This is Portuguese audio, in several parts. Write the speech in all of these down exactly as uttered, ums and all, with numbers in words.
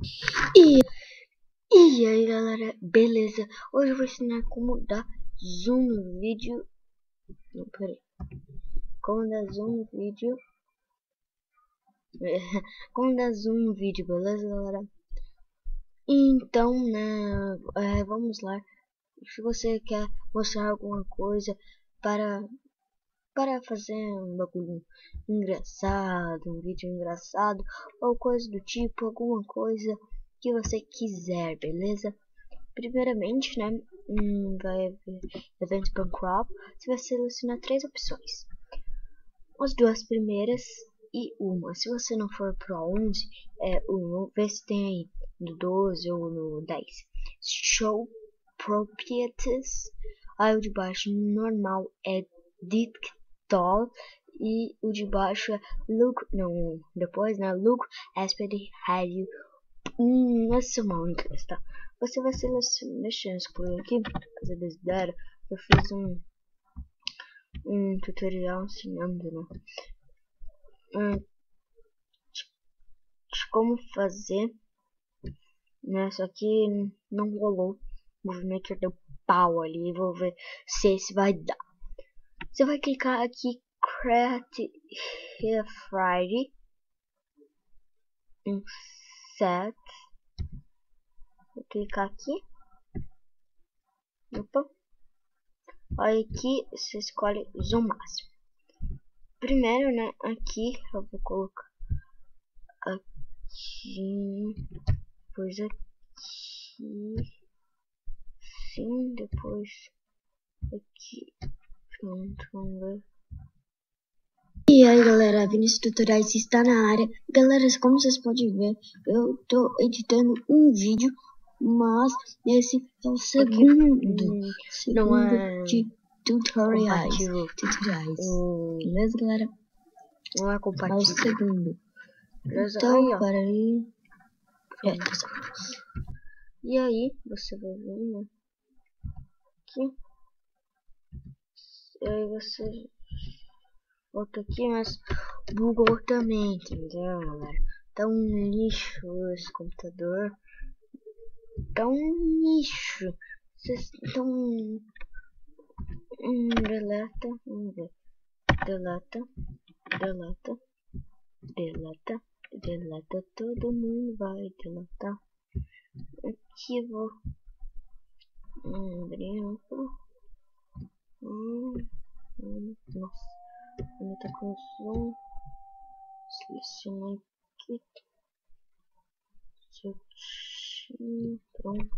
E, e aí galera, beleza? Hoje eu vou ensinar como dar zoom no vídeo. Não, peraí. Como dar zoom no vídeo. Como dar zoom no vídeo, beleza galera? Então, né, é, vamos lá. Se você quer mostrar alguma coisa para para fazer um bagulho engraçado, um vídeo engraçado ou coisa do tipo, alguma coisa que você quiser, beleza? Primeiramente, né, hum, vai haver Event Bancrop. Você vai selecionar três opções, as duas primeiras e uma. Se você não for pro onze, é o vê se tem aí no doze ou no dez. Show Properties. Aí o de baixo normal é Dictol e o de baixo é Look, não, depois, né, Look Aspect Radio. Hum, essa é uma única, tá? Você vai selecionar, deixa eu excluir aqui, fazer desde zero. Eu fiz um, um tutorial ensinando, né? Hum, de como fazer, né? Só que não rolou. O Movie Maker deu pau ali. Vou ver se esse vai dar. Você vai clicar aqui, Create Here Friday, em Set. Vou clicar aqui. Opa. Aí aqui você escolhe Zoom Máximo. Primeiro, né, aqui eu vou colocar aqui, depois aqui, sim, depois aqui, pronto, vamos ver. E aí galera, Vinícius Tutoriais está na área. Galera, como vocês podem ver, eu tô editando um vídeo, mas esse é o segundo, hum, segundo não é de tutoriais, tutoriais. Hum, beleza galera? Não é compatível. É o segundo. Beleza? Então, aí, ó. Para aí. É, tá certo. E aí, você vai ver, né? Aqui. E aí você volta aqui, mas bugou também, entendeu, galera? Tá um lixo esse computador. Tá um lixo. Vocês estão. Hum, deleta. Vamos ver. Deleta. Deleta. Deleta. Deleta. Todo mundo vai deletar. Arquivo. Hum, branco. Hum, hum, nossa. Ele tá com zoom. Seleciona aqui. Certinho. Pronto.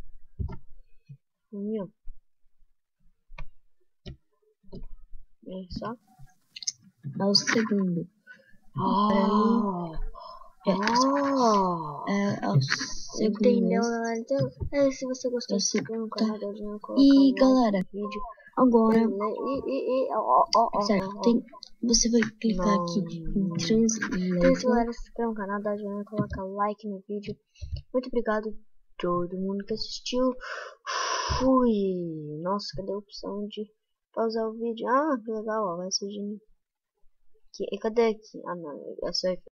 Meu. É só. É o segundo. Oh! É, oh! É, é o segundo. Entendeu, galera? Então, é, se você gostou, se inscreva no canal, deixa eu colocar e, um galera, like no vídeo. Agora, e, e, e, ó, ó, ó, certo, ó, ó. Tem, você vai clicar não, aqui em Translate. Então, se galera, se inscreva no canal, dá joinha, coloca like no vídeo. Muito obrigado a todo mundo que assistiu. Fui. Nossa, cadê a opção de pausar o vídeo? Ah, que legal, ó, vai ser genial. Aqui, cadê aqui? Ah, não, essa é